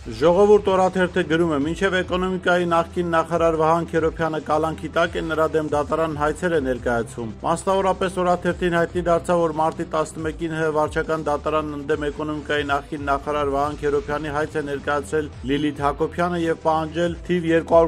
Ժողովուրդ օրաթերթը գրում է. մինչև էկոնոմիկայի նախկին նախարար Վահան Քերոբյանը կալանքի տակ է, նրա դեմ դատարան հայցեր է ներկայացում։ Մասնավորապես օրաթերթին հայտնի դարձավ, որ մարտի 11-ին ՀՀ վարչական դատարանն ընդդեմ էկոնոմիկայի նախկին նախարար Վահան Քերոբյանի հայց է ներկայացրել Լիլիթ Հակոբյանը եւ պահանջել թիվ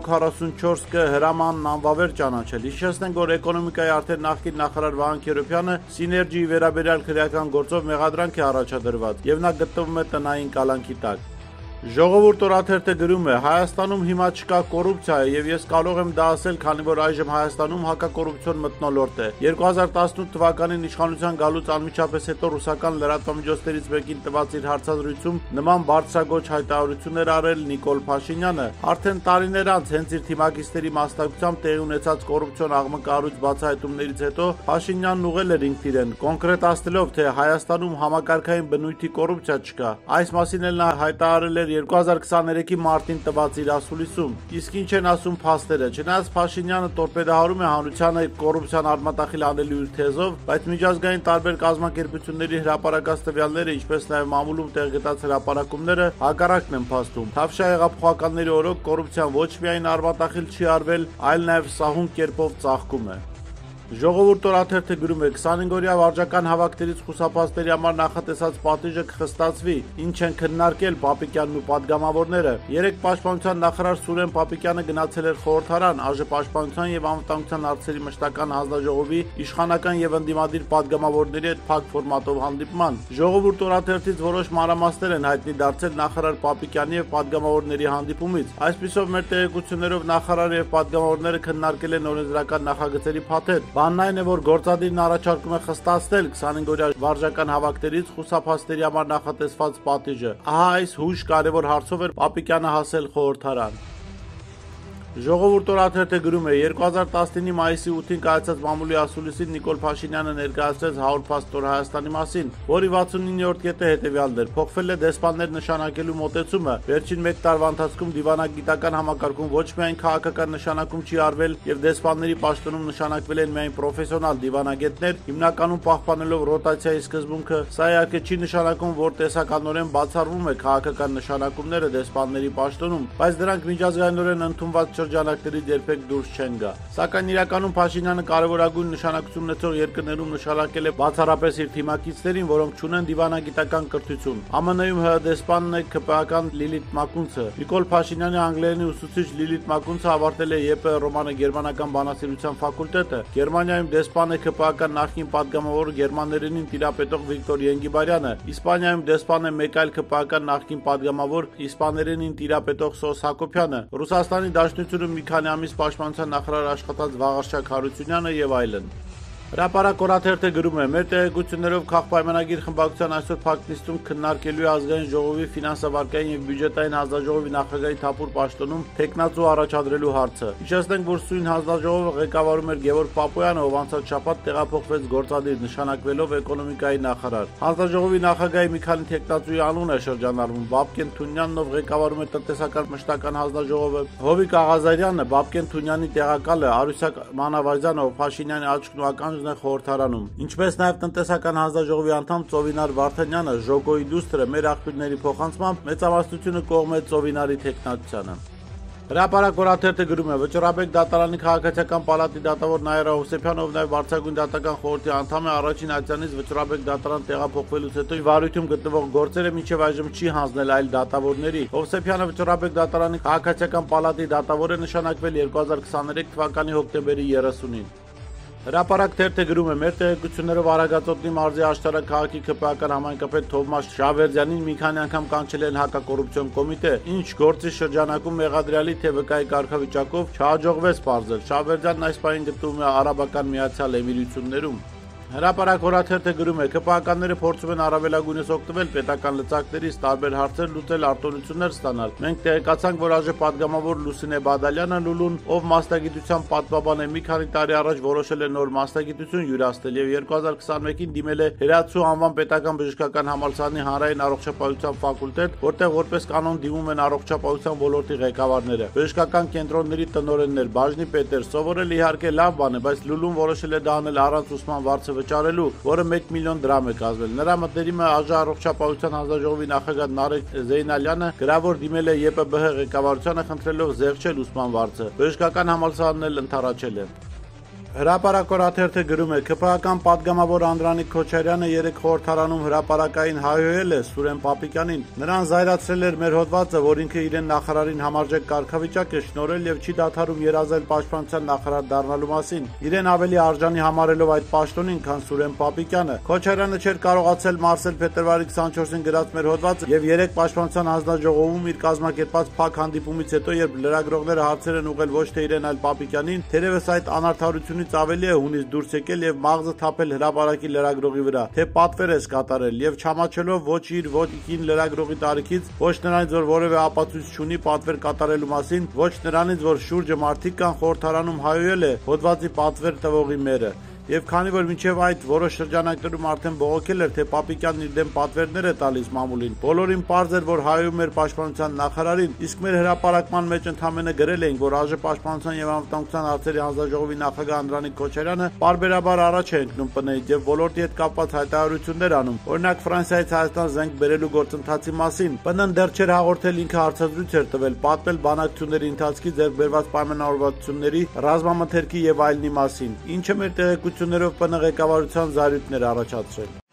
244 կը հրամանն անվավեր ճանաչել։ Հիշեցնենք, որ էկոնոմիկայի արդեն նախկին նախարար Վահան Քերոբյանը Սիներգիի վերաբերյալ քրեական գործով մեղադրանք է առաջադրված եւ նա գտնվում է տնային կալանքի տակ։ Ժողովուրդ օրաթերթը գրում է. Հայաստանում հիմա չկա կոռուպցիա եւ ես կարող եմ դա ասել, քանի որ այժմ Հայաստանում հակակոռուպցիոն մթնոլորտ է։ 2018 թվականին իշխանության գալուց անմիջապես հետո ռուսական լրատվամիջոցներից մեկին տված իր հարցազրույցում նման բարձրագույն հայտարարություններ արել Նիկոլ Փաշինյանը։ Արդեն տարիներ անց հենց իր թիմակիցների մասնակցությամբ տեղի ունեցած կոռուպցիոն աղմկահարույց բացահայտումներից հետո Փաշինյանն ուղղել էր ինքն իրեն, կոնկրետացնելով, թե Հայաստանում համակարգային բնույթի կոռուպցիա չկա։ Այս մասին էլ նա հայտարարել էր 2023-ի մարտին տված իր ասուլիսում։ Իսկ ինչ են ասում փաստերը։ Չնայած Փաշինյանը տորպեդահարում է հանրությանը կոռուպցիան արմատախիլ անելու իր թեզով, բայց միջազգային տարբեր կազմակերպությունների հրապարակած տվյալները, ինչպես նաև մամուլում տեղ գտած հրապարակումները հակառակն են փաստում։ Թավշյա հեղափոխականների օրոք կոռուպցիան ոչ միայն արմատախիլ չի արվել, այլ նաև սահուն կերպով ծաղկում է։ Ժողովուրդ օրաթերթը գրում է. 25-օրյա վարչական հավաքներից խուսափածների համար նախատեսած պատիժը կխստացվի, ինչ են քննարկել Պապիկյանն ու падգամավորները։ Երեկ Պաշտպանության նախարար Սուրեն Պապիկյանը գնացել էր խորհրդարան ԱԺ Պաշտպանության եւ անվտանգության հարցերի մշտական հանձնաժողովի իշխանական եւ ընդդիմադիր падգամավորների հետ փակ ֆորմատով հանդիպման։ Ժողովուրդ օրաթերթից որոշ մանրամասներ են հայտնի դարձել նախարար Պապիկյանի եւ падգամավորների հանդիպումից։ Այսպիսով մեր տեղեկություններով նախարարը եւ падգամավորները քննարկել են օրենսդրական նախագծերի փաթեթ։ Բանն այն է, որ գործադիրն առաջարկում է խստացնել 25-օրյա վարչական հավաքներից խուսափածների համար նախատեսված պատիժը։ Ահա այս հույժ կարևոր հարցով էր Պապիկյանը հասել խորհրդարան։ Ժողովուրդ օրաթերթը գրում է. 2019-ի մայիսի 8-ին կայացած մամուլի ասուլիսին Նիկոլ Փաշինյանը ներկայացրեց 100 փաստ օր Հայաստանի մասին, որի 69-րդ կետը հետևյալն էր. փոխվել է դեսպաններ նշանակելու մոտեցումը։ Վերջին 1 տարվա ընթացքում դիվանագիտական համակարգում ոչ միայն քաղաքական նշանակում չի արվել եւ դեսպանների պաշտոնում նշանակվել են միայն պրոֆեսիոնալ դիվանագետներ, հիմնականում պահպանելով ռոտացիայի սկզբունքը, սա իհարկե չի նշանակում, որ տեսականորեն բացառվում է քաղաքական նշանակումները դեսպանների պաշտոնում, բայց դրանք միջազգայինորեն ընդունված շրջանակներից երբեք դուրս չեն գա։ Սակայն իրականում Փաշինյանը կարևորագույն նշանակություն ունեցող երկրներում նշանակել է բացառապես իր թիմակիցներին, որոնք չունեն դիվանագիտական կրթություն։ ԱՄՆ-ում ՀՀ դեսպանն է ԿՊԱ-ական Լիլիթ Մակունցը։ Նիկոլ Փաշինյանի անգլերենի ուսուցիչ Լիլիթ Մակունցը ավարտել է ԵՊ ռոմանը գերմանական բանասիրության ֆակուլտետը։ Գերմանիայում դեսպան է ԿՊԱ-ական նախկին падգամավոր գերմաներենին տիրապետող Վիկտոր Ենգիբարյանը։ Իսպանիայում դեսպան է մեկ այլ ԿՊԱ-ական նախկին падգամավոր իսպաներենին տիրապետող Սոս Հակոբյանը։ Ռուսաստանի Դաշնությունում մի քանի ամիս պաշտպանության նախարար աշխատած Վաղարշակ Հարությունյանը եւ այլն։ Հրապարակ օրաթերթը գրում է. մեր տեղեկություններով քաղաքապայմանագիր խմբակցության այսօր փակնիստում քննարկելու է ազգային ժողովի ֆինանսավարկային եւ բյուջետային հանձնաժողովի նախագահի թափուր պաշտոնում տեխնացու առաջադրելու հարցը։ Հիշեցնենք, որ սույն հանձնաժողովը ղեկավարում էր Գևորգ Պապոյանը, ով անցած շաբաթ տեղափոխվեց գործադիր նշանակվելով էկոնոմիկայի նախարար։ Հանձնաժողովի նախագահի մի քանի տեխնացուի անուն է շրջանառվում. Բաբկեն Թունյանն, ով ղեկավարում է տնտեսական մշտական հանձնաժողովը, Հովիկ Աղազարյանը, Բաբկեն Թունյանի տեղակալը, Արուսյակ Մանավազյանը, ով Փաշինյանի աչքն ու ականջն է խորհրդարանում, ինչպես նաև տնտեսական հանձնաժողովի անդամ Ծովինար Վարդանյանը, Ժոգոյի դուստրը մեր աղբյուրների փոխանցմամբ մեծամասնությունը կողմ է Ծովինարի տեխնացությանը։ Հրապարակ օրաթերթը գրում է. Վճռաբեկ դատարանի քաղաքացիական պալատի դատավոր Նաիրա Հովսեփյանը, ով նաև Վարչագույն դատական խորհրդի անդամ է, առաջին ատյանից Վճռաբեկ դատարան տեղափոխվելուց հետո վարույթում գտնվող գործերը մինչև այժմ չի հանձնել այլ դատավորների։ Հովսեփյանը Վճռաբեկ դատարանի քաղաքացիական պալատի դատավոր է նշանակվել 2023 թվականի հոկտեմբերի 30-ին։ Հրապարակ թերթը գրում է. մեր տեղեկություններով Արագածոտնի մարզի Աշտարակ քաղաքի ԿՊԱ-ական համայնքապետ Թովմաս Շավերդյանին մի քանի անգամ կանչել են հակակոռուպցիոն կոմիտե, ինչ գործի շրջանակում մեղադրյալի թե վկայի կարգավիճակով չհաջողվեց պարզել։ Շավերդյանն այս պահին գտնվում է Արաբական Միացյալ Էմիրություններում։ Հրապարակ օրաթերթը գրում է. ԿՊԱ-ականները փորձում են առավելագույնս օգտվել պետական լծակներից, տարբեր հարցեր լուծել, արտոնություններ ստանալ։ Մենք տեղեկացանք, որ ԱԺ падգամավոր Լուսինե Բադալյանը Լուլուն, ով մասնագիտությամբ պատմաբան է, մի քանի տարի առաջ որոշել է նոր մասնագիտություն յուրացնել եւ 2021-ին դիմել է Հերացու անվան պետական բժշկական համալսարանի հանրային առողջապահության ֆակուլտետ, որտեղ որպես կանոն դիմում են առողջապահության ոլորտի ղեկավարները, բժշկական կենտրոնների տնօրեններ, բաժնի պետեր։ Սովորել իհարկե լավ բան է, բայց Լուլուն որոշել է դա անել առանց ուսման վարձը հաշվարկվածը վճարելու, որը 1 միլիոն դրամ է կազմել։ Նրա մտերիմը Առողջապահության հանձնաժողովի նախագահ Նարեկ Զեյնալյանը գրավոր դիմել է ԵՊԲՀ ղեկավարությանը խնդրելով զեղչել ուսման վարձը։ Բժշկական համալսարանն էլ ընդառաջել է։ Հրապարակորաթերթը գրում է. ՔՓ-ական պատգամավոր Անդրանիկ Քոչարյանը երեկ խորհրդարանում հրապարակային հայհոյել է Սուրեն Պապիկյանին։ Նրան զայրացրել էր մեր հոդվածը, որ ինքը իրեն նախարարին համարժեք կարգավիճակ է շնորհել եւ չի դադարում երազել պաշտպանության նախարար դառնալու մասին։ Իրեն ավելի արժանի համարելով այդ պաշտոնին, քան Սուրեն Պապիկյանը։ Քոչարյանը չէր կարողացել մարսել փետրվարի 24-ին գրած մեր հոդվածը եւ երեկ պաշտպանության հանձնաժողովում իր կազմակերպած փակ հանդիպումից հետո, երբ լրագրողները հարցեր են ուղղել ոչ թե իրեն, այլ Պապիկյանին, թերևս այդ անարդարությունը ավելի է հունից դուրս եկել եւ մաղձը թափել հրապարակի լրագրողի վրա, թե պատվեր ես կատարել եւ չամաչելով ոչ իր ոչ կին լրագրողի տարիքից, ոչ նրանից, որ որևէ ապացույց չունի պատվեր կատարելու մասին, ոչ նրանից, որ շուրջը մարդիկ կան խորհրդարանում հայոյել է հոդվածի պատվեր տվողի մերը։ Եվ քանի որ մինչև այդ որոշ շրջանակներում արդեն բողոքել էր, թե Պապիկյանն իր դեմ պատվերներ է տալիս մամուլին, բոլորին պարզ էր, որ հայում էր պաշտպանության նախարարին, իսկ մեր հրապարակման մեջ ընդհանրապես գրել էինք, որ ԱԺ պաշտպանության եւ անվտանգության հարցերի հանձնաժողովի նախագահ Անդրանիկ Քոչարյանը պարբերաբար առաջ է ընկնում ՊՆ-ից եւ ոլորտի հետ կապված հայտարարություններ անում։ Օրինակ Ֆրանսիայից Հայաստան զենք բերելու գործընթացի մասին ՊՆ-ն դեռ չէր հաղորդել, ինքը հարցազրույց էր տվել, պատմել բանակցությունների ընթացքի ձեռք բերված պայմանավորվածությունների, ռազմամթերքի եւ այլնի մասին, ինչը մեր տեղեկություններով ՊՆ ղեկավարության զայրույթներ առաջացրել։